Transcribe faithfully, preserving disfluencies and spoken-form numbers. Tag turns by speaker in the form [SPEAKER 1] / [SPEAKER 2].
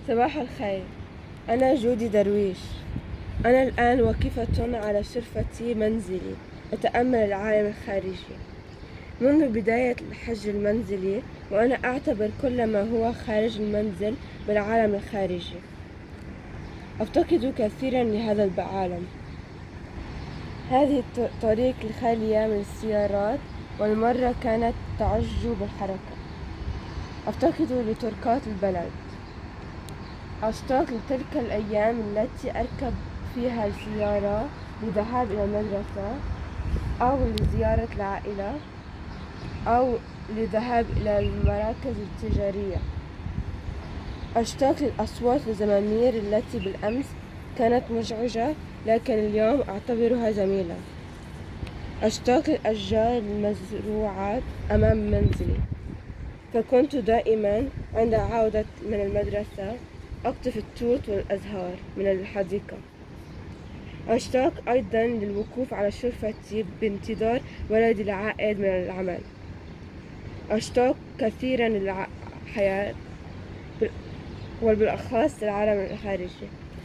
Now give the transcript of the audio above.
[SPEAKER 1] صباح الخير. أنا جودي درويش. أنا الآن واقفة على شرفة منزلي أتأمل العالم الخارجي. منذ بداية الحج المنزلي وأنا أعتبر كل ما هو خارج المنزل بالعالم الخارجي. أفتقد كثيرا لهذا العالم. هذه الطريق الخالية من السيارات والمرة كانت تعج بالحركة. أفتقد لطرقات البلد. أشتاق لتلك الأيام التي أركب فيها السيارة للذهاب إلى المدرسة أو لزيارة العائلة أو للذهاب إلى المراكز التجارية. أشتاق للأصوات الزمامير التي بالأمس كانت مزعجة لكن اليوم أعتبرها جميلة. أشتاق للأشجار المزروعة أمام منزلي، فكنت دائما عند عودة من المدرسة أقطف التوت والأزهار من الحديقة. أشتاق أيضا للوقوف على شرفتي بانتظار ولدي العائد من العمل. أشتاق كثيرا للحياة وبالأخص العالم الخارجي.